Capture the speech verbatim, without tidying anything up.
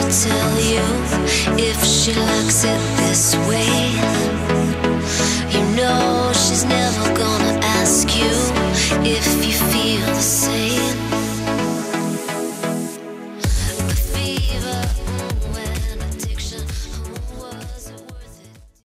tell you if she likes it this way.